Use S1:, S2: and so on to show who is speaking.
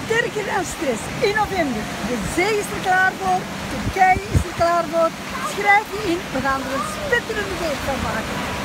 S1: sterker en stress in november. De zee is er klaar voor, Turkije is er klaar voor. Schrijf je in, we gaan er een spetterende week van maken.